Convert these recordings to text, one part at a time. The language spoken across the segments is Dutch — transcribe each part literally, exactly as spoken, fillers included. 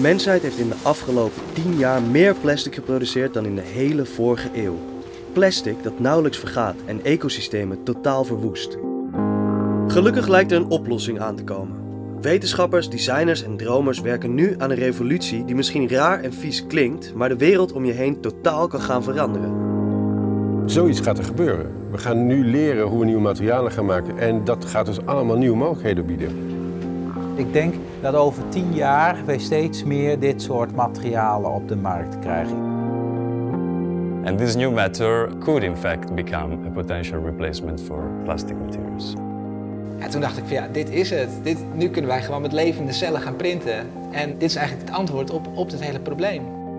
mensheid heeft in de afgelopen tien jaar meer plastic geproduceerd dan in de hele vorige eeuw. Plastic dat nauwelijks vergaat en ecosystemen totaal verwoest. Gelukkig lijkt er een oplossing aan te komen. Wetenschappers, designers en dromers werken nu aan een revolutie die misschien raar en vies klinkt, maar de wereld om je heen totaal kan gaan veranderen. Zoiets gaat er gebeuren. We gaan nu leren hoe we nieuwe materialen gaan maken en dat gaat dus allemaal nieuwe mogelijkheden bieden. Ik denk dat over tien jaar wij steeds meer dit soort materialen op de markt krijgen. And this new matter could in fact become a potential replacement for plastic materials. Ja, toen dacht ik van ja, dit is het. Dit, nu kunnen wij gewoon met levende cellen gaan printen. En dit is eigenlijk het antwoord op, op dit hele probleem.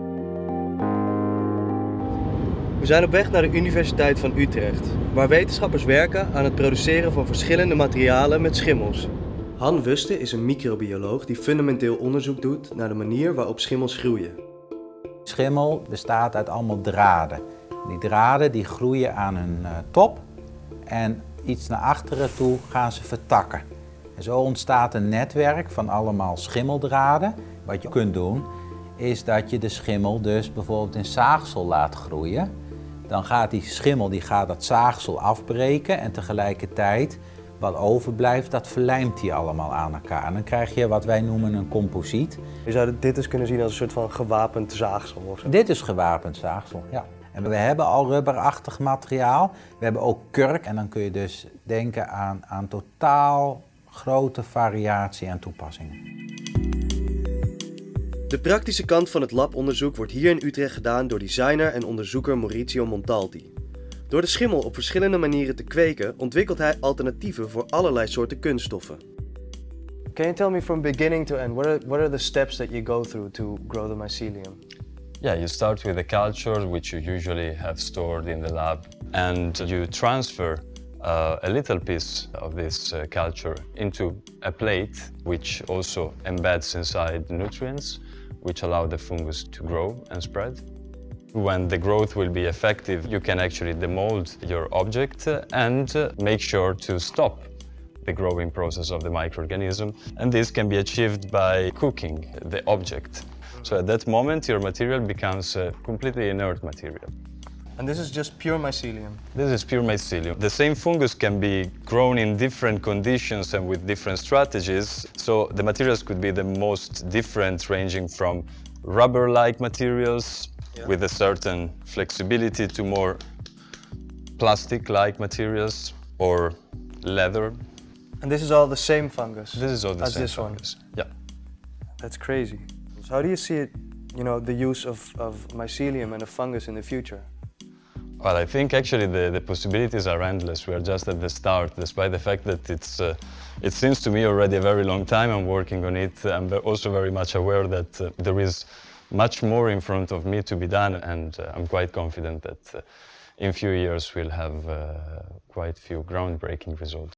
We zijn op weg naar de Universiteit van Utrecht, waar wetenschappers werken aan het produceren van verschillende materialen met schimmels. Han Wuste is een microbioloog die fundamenteel onderzoek doet naar de manier waarop schimmels groeien. Schimmel bestaat uit allemaal draden. Die draden die groeien aan hun uh, top en iets naar achteren toe gaan ze vertakken. En zo ontstaat een netwerk van allemaal schimmeldraden. Wat je kunt doen is dat je de schimmel dus bijvoorbeeld in zaagsel laat groeien. Dan gaat die schimmel die gaat dat zaagsel afbreken en tegelijkertijd wat overblijft, dat verlijmt hij allemaal aan elkaar. En dan krijg je wat wij noemen een composiet. Je zou dit dus kunnen zien als een soort van gewapend zaagsel of zo? Dit is gewapend zaagsel, ja. En we hebben al rubberachtig materiaal. We hebben ook kurk en dan kun je dus denken aan, aan totaal grote variatie en toepassingen. De praktische kant van het labonderzoek wordt hier in Utrecht gedaan door designer en onderzoeker Maurizio Montalti. Door de schimmel op verschillende manieren te kweken, ontwikkelt hij alternatieven voor allerlei soorten kunststoffen. Can you tell me from beginning to end, what are, what are the steps that you go through to grow the mycelium? Yeah, you start with a culture which you usually have stored in the lab, and you transfer uh, a little piece of this uh, culture into a plate which also embeds inside the nutrients which allow the fungus to grow and spread. When the growth will be effective, you can actually demold your object and make sure to stop the growing process of the microorganism. And this can be achieved by cooking the object. So at that moment, your material becomes a completely inert material. And this is just pure mycelium? This is pure mycelium. The same fungus can be grown in different conditions and with different strategies. So the materials could be the most different, ranging from rubber-like materials, yeah, with a certain flexibility, to more plastic-like materials or leather. And this is all the same fungus? This is all the as same this fungus. One? Yeah. That's crazy. So how do you see it, you know, the use of, of mycelium and a fungus in the future? Well, I think actually the, the possibilities are endless. We are just at the start, despite the fact that it's, uh, it seems to me already a very long time I'm working on it. I'm also very much aware that uh, there is much more in front of me to be done, and uh, I'm quite confident that uh, in a few years we'll have uh, quite a few groundbreaking results.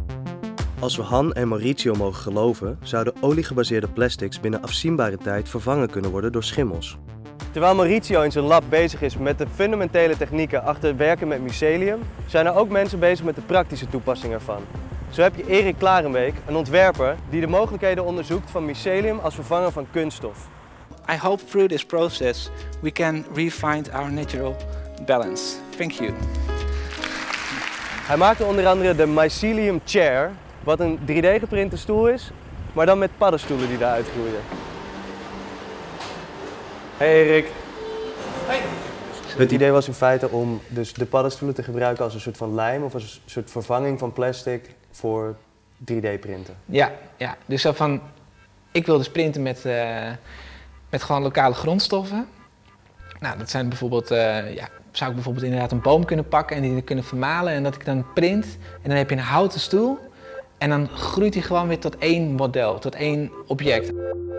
Als we Han en Maurizio mogen geloven, zouden oliegebaseerde plastics binnen afzienbare tijd vervangen kunnen worden door schimmels. Terwijl Maurizio in zijn lab bezig is met de fundamentele technieken achter het werken met mycelium, zijn er ook mensen bezig met de praktische toepassing ervan. Zo heb je Erik Klarenbeek, een ontwerper die de mogelijkheden onderzoekt van mycelium als vervanger van kunststof. I hope through this process we can re-find our natural balance. Thank you. Hij maakte onder andere de Mycelium Chair, wat een drie D geprinte stoel is, maar dan met paddenstoelen die daaruit groeien. Hey Erik. Hey. Het idee was in feite om dus de paddenstoelen te gebruiken als een soort van lijm of als een soort vervanging van plastic voor drie D printen. Ja, ja. Dus zo van, ik wil dus printen met, uh, met gewoon lokale grondstoffen. Nou, dat zijn bijvoorbeeld, uh, ja, zou ik bijvoorbeeld inderdaad een boom kunnen pakken en die kunnen vermalen en dat ik dan print. En dan heb je een houten stoel en dan groeit hij gewoon weer tot één model, tot één object.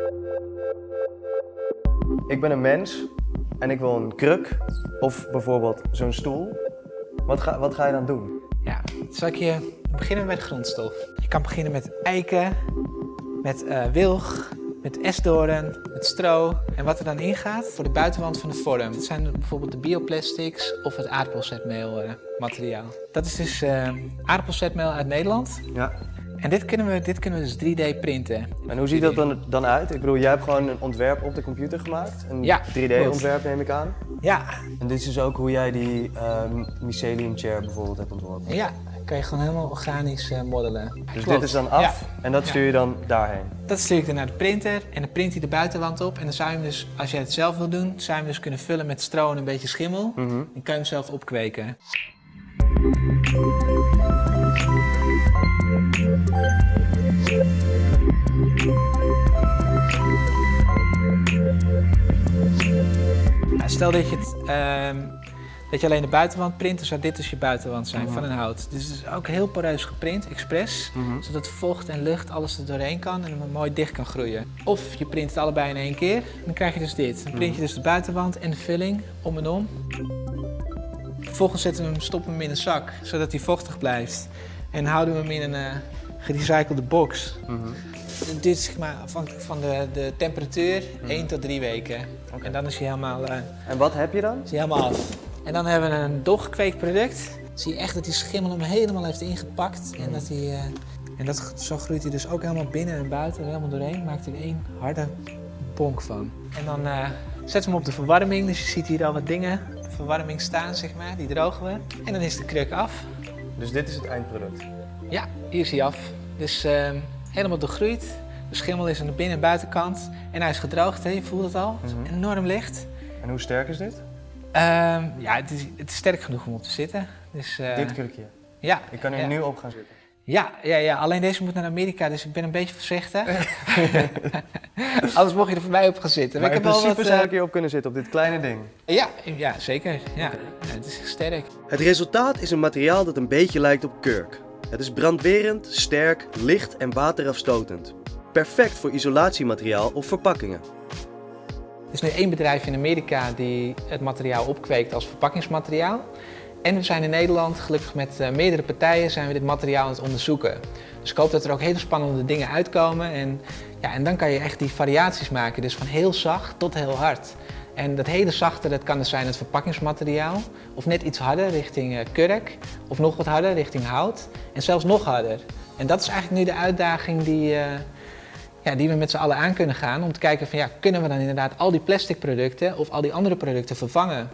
Ik ben een mens en ik wil een kruk of bijvoorbeeld zo'n stoel. Wat ga, wat ga je dan doen? Ja, zal ik je beginnen met grondstof. Je kan beginnen met eiken, met uh, wilg, met esdoorn, met stro. En wat er dan ingaat voor de buitenwand van de vorm. Dat zijn bijvoorbeeld de bioplastics of het aardappelzetmeel uh, materiaal. Dat is dus uh, aardappelzetmeel uit Nederland. Ja. En dit kunnen we, dit kunnen we dus drie D printen. En hoe ziet dat dan, dan uit? Ik bedoel, jij hebt gewoon een ontwerp op de computer gemaakt. Een Ja, drie D ontwerp neem ik aan. Ja. En dit is dus ook hoe jij die uh, mycelium chair bijvoorbeeld hebt ontworpen. Ja, dan kan je gewoon helemaal organisch uh, modellen. Dus Klopt. dit is dan af Ja. en dat stuur je dan daarheen? Dat stuur ik dan naar de printer en dan print hij de buitenwand op. En dan zou je hem dus, als jij het zelf wil doen, zou je hem dus kunnen vullen met stro en een beetje schimmel. Mm-hmm. Dan kan je hem zelf opkweken. Stel dat je, het, uh, dat je alleen de buitenwand print, dan zou dit dus je buitenwand zijn, mm-hmm. van een hout. Dus het is ook heel poreus geprint, expres, mm-hmm. zodat vocht en lucht alles er doorheen kan en dan mooi dicht kan groeien. Of je print het allebei in één keer, dan krijg je dus dit. Dan print je dus de buitenwand en de vulling om en om. Vervolgens zetten we hem, stoppen we hem in een zak, zodat hij vochtig blijft. En houden we hem in een uh, gerecyclede box. Mm-hmm. Dit is zeg maar afhankelijk van de, de temperatuur, mm-hmm. één tot drie weken. Okay. En dan is hij helemaal, uh, en wat heb je dan? Is hij helemaal af. En dan hebben we een doorgekweekt product. Dan zie je echt dat die schimmel hem helemaal heeft ingepakt. Mm-hmm. En, dat hij, uh, en dat, zo groeit hij dus ook helemaal binnen en buiten, er helemaal doorheen. Maakt er één harde bonk van. En dan uh, zetten we hem op de verwarming. Dus je ziet hier al wat dingen op de verwarming staan, zeg maar. Die drogen we. En dan is de kruk af. Dus dit is het eindproduct? Ja, hier is hij af. Dus uh, helemaal doorgroeid. De schimmel is aan de binnen- en buitenkant. En hij is gedroogd, hè? Je voelt het al. Het is enorm licht. En hoe sterk is dit? Uh, ja, het is, het is sterk genoeg om op te zitten. Dus, uh, dit krukje? Ja. Ik kan er ja. nu op gaan zitten? Ja, ja, ja, alleen deze moet naar Amerika, dus ik ben een beetje voorzichtig. Anders mocht je er voor mij op gaan zitten. Maar ik in heb principe wel wat, zou uh... ik hier op kunnen zitten, op dit kleine ding? Ja, ja zeker. Ja. Ja, het is sterk. Het resultaat is een materiaal dat een beetje lijkt op kurk. Het is brandwerend, sterk, licht en waterafstotend. Perfect voor isolatiemateriaal of verpakkingen. Er is nu één bedrijf in Amerika die het materiaal opkweekt als verpakkingsmateriaal. En we zijn in Nederland, gelukkig met uh, meerdere partijen, zijn we dit materiaal aan het onderzoeken. Dus ik hoop dat er ook hele spannende dingen uitkomen. En, ja, en dan kan je echt die variaties maken, dus van heel zacht tot heel hard. En dat hele zachte, dat kan dus zijn het verpakkingsmateriaal. Of net iets harder richting uh, kurk. Of nog wat harder richting hout. En zelfs nog harder. En dat is eigenlijk nu de uitdaging die, uh, ja, die we met z'n allen aan kunnen gaan. Om te kijken van ja, kunnen we dan inderdaad al die plastic producten of al die andere producten vervangen?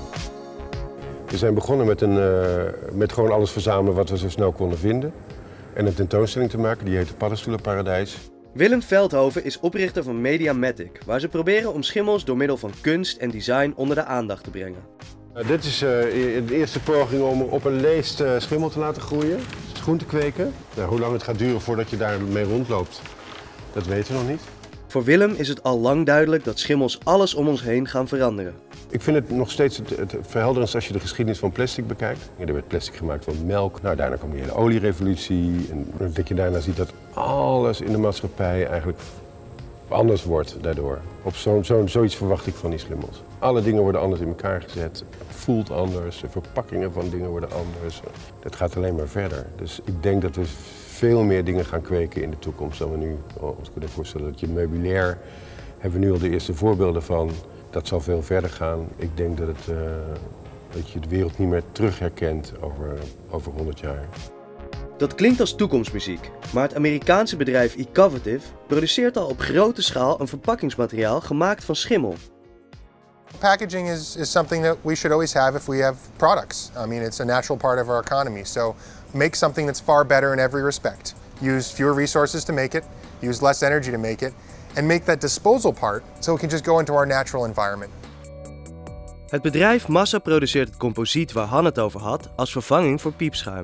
We zijn begonnen met, een, uh, met gewoon alles verzamelen wat we zo snel konden vinden. En een tentoonstelling te maken, die heet het Paddenstoelenparadijs. Willem Veldhoven is oprichter van Mediamatic, waar ze proberen om schimmels door middel van kunst en design onder de aandacht te brengen. Uh, dit is uh, de eerste poging om op een leest uh, schimmel te laten groeien, groen te kweken. Nou, hoe lang het gaat duren voordat je daarmee rondloopt, dat weten we nog niet. Voor Willem is het al lang duidelijk dat schimmels alles om ons heen gaan veranderen. Ik vind het nog steeds het, het verhelderendst als je de geschiedenis van plastic bekijkt. Ja, er werd plastic gemaakt van melk. Nou, daarna kwam die hele olierevolutie. En dat je daarna ziet dat alles in de maatschappij eigenlijk anders wordt daardoor. Op zo, zo, zoiets verwacht ik van die schimmels. Alle dingen worden anders in elkaar gezet. Het voelt anders. De verpakkingen van dingen worden anders. Dat gaat alleen maar verder. Dus ik denk dat we veel meer dingen gaan kweken in de toekomst dan we nu ons kunnen voorstellen. Dat je meubilair, hebben we nu al de eerste voorbeelden van. Dat zal veel verder gaan. Ik denk dat, het, uh, dat je de wereld niet meer terug herkent over, over honderd jaar. Dat klinkt als toekomstmuziek, maar het Amerikaanse bedrijf Ecovative produceert al op grote schaal een verpakkingsmateriaal gemaakt van schimmel. Packaging is, is something that we should always have if we have products. I mean, it's a natural part of our economy. So make something that's far better in every respect. Use fewer resources to make it, use less energy to make it, and make that disposal part so it can just go into our natural environment. Het bedrijf massaproduceert het composiet waar Han het over had als vervanging voor piepschuim.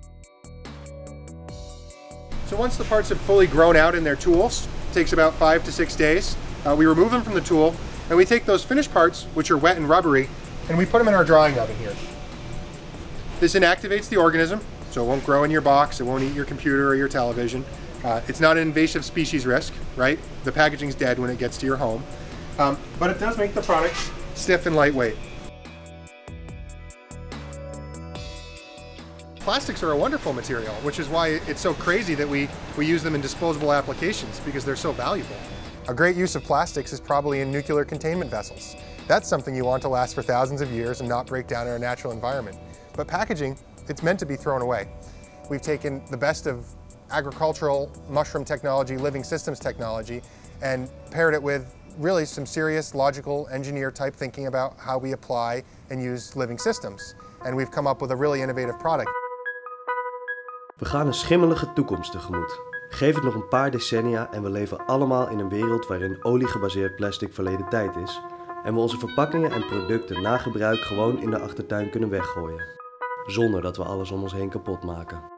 So once the parts have fully grown out in their tools, it takes about five to six days. Uh, we remove them from the tool and we take those finished parts, which are wet and rubbery, and we put them in our drying oven here. This inactivates the organism, so it won't grow in your box, it won't eat your computer or your television. Uh, it's not an invasive species risk, right? The packaging's dead when it gets to your home. Um, but it does make the product stiff and lightweight. Plastics are a wonderful material, which is why it's so crazy that we, we use them in disposable applications, because they're so valuable. A great use of plastics is probably in nuclear containment vessels. That's something you want to last for thousands of years and not break down in our natural environment. But packaging, it's meant to be thrown away. We've taken the best of agricultural mushroom technology, living systems technology, and paired it with really some serious logical engineer type thinking about how we apply and use living systems. And we've come up with a really innovative product. We gaan een schimmelige toekomst tegemoet. Geef het nog een paar decennia en we leven allemaal in een wereld waarin oliegebaseerd plastic verleden tijd is en we onze verpakkingen en producten na gebruik gewoon in de achtertuin kunnen weggooien, zonder dat we alles om ons heen kapot maken.